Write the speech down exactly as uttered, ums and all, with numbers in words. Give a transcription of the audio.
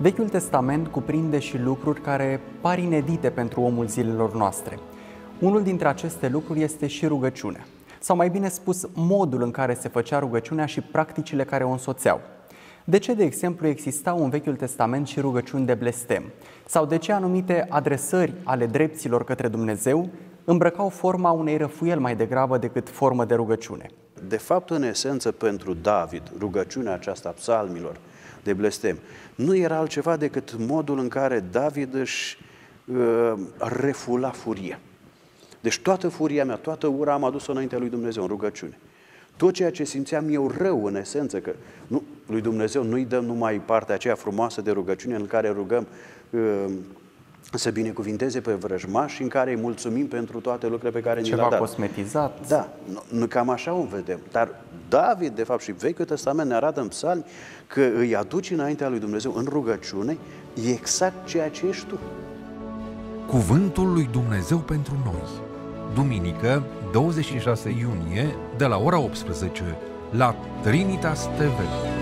Vechiul Testament cuprinde și lucruri care par inedite pentru omul zilelor noastre. Unul dintre aceste lucruri este și rugăciunea, sau mai bine spus, modul în care se făcea rugăciunea și practicile care o însoțeau. De ce, de exemplu, existau în Vechiul Testament și rugăciuni de blestem? Sau de ce anumite adresări ale drepților către Dumnezeu îmbrăcau forma unei răfuieli mai degrabă decât formă de rugăciune? De fapt, în esență, pentru David, rugăciunea aceasta a psalmilor de blestem nu era altceva decât modul în care David își uh, refula furia. Deci toată furia mea, toată ura am adus-o înaintea lui Dumnezeu în rugăciune. Tot ceea ce simțeam eu rău, în esență, că nu, lui Dumnezeu nu-i dăm numai partea aceea frumoasă de rugăciune în care rugăm uh, să binecuvinteze pe vrăjmaș și în care îi mulțumim pentru toate lucrurile pe care ni le-a dat. Ceva cosmetizat. Da, nu, cam așa o vedem. Dar David, de fapt, și Vechiul Testament ne arată în psalmi că îi aduci înaintea lui Dumnezeu în rugăciune exact ceea ce ești tu. Cuvântul lui Dumnezeu pentru noi. Duminică, douăzeci și șase iunie, de la ora optsprezece, la Trinitas T V.